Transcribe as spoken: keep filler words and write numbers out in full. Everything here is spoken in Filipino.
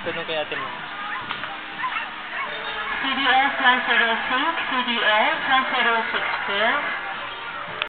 Tanong kay ate mo. C D S one zero six, C D S one zero six two.